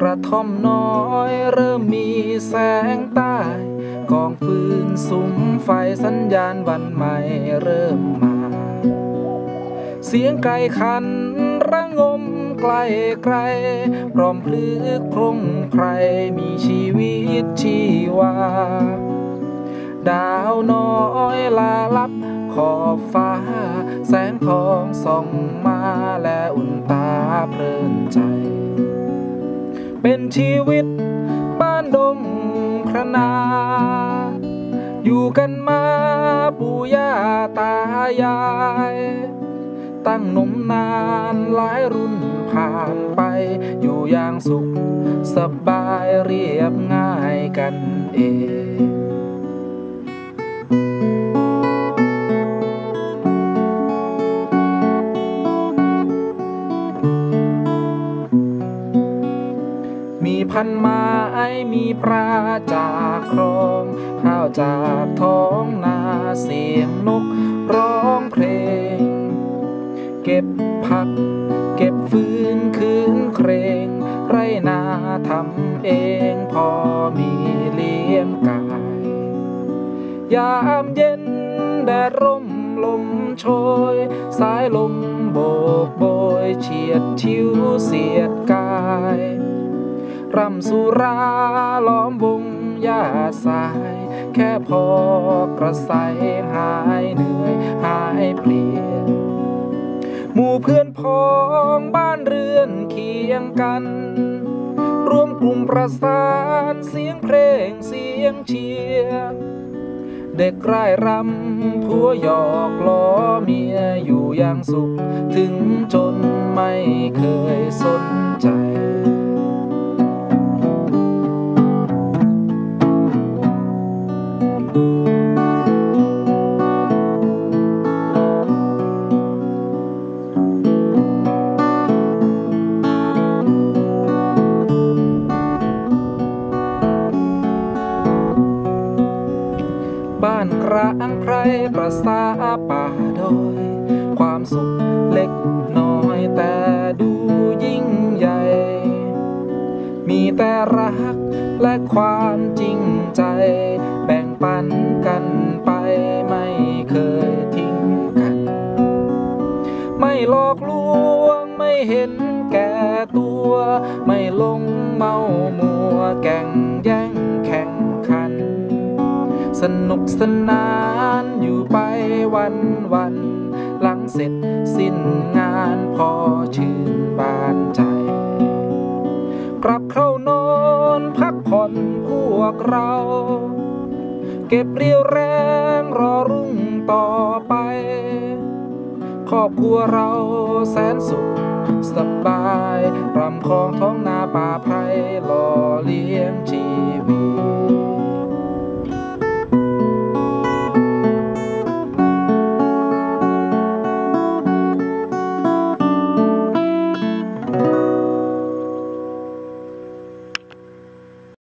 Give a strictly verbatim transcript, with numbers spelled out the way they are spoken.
ระท่อมน้อยเริ่มมีแสงใต้กองฟืนสุมไฟสัญญาณวันใหม่เริ่มมาเสียงไก่ขันระงมไกลไกลพร้อมพลึกพรุ่งใครมีชีวิตชีวาดาวน้อยลาลับขอบฟ้าแสงทองส่องมาและอุ่นตาเพลินใจเป็นชีวิตบ้านดงพระนาอยู่กันมาปู่ย่าตายายตั้งนมนานหลายรุ่นผ่านไปอยู่อย่างสุขสบายเรียบง่ายกันเองมีพันไม้มีปลาจากคลองข้าวจากท้องนาเสียงนกร้องเพลงเก็บผักเก็บฟืนคืนเครงไรนาทำเองพอมีเลี้ยงกายยามเย็นแดดร่มลมโชยสายลมโบกโบยเฉียดชิวเสียดกายร่ำสุราล้อมวงหญ้าทรายแค่พอกระใสหายเหนื่อยหายเพลียหมู่เพื่อนพ้องบ้านเรือนเคียงกันรวมกลุ่มประสานเสียงเพลงเสียงเชียร์เด็กร่ายรำผัวหยอกล้อเมียอยู่อย่างสุขถึงจนไม่เคยสนใจบ้านกร้างไพรประสาป่าดอยความสุขเล็กน้อยแต่ดูยิ่งใหญ่มีแต่รักและความจริงใจแบ่งปันกันไปไม่เคยทิ้งกันไม่หลอกลวงไม่เห็นแก่ตัวไม่ลงเมามัวแก่งแย่งแข่งขันสนุกสนานอยู่ไปวันวันหลังเสร็จสิ้นงานพอชื่นบานใจกลับเข้านอนพักผ่อนพวกเราเก็บเรี่ยวแรงรอรุ่งต่อไปครอบครัวเราแสนสุขสบายรำคลองท้องนาป่าไพรหล่อเลี้ยงชีวิต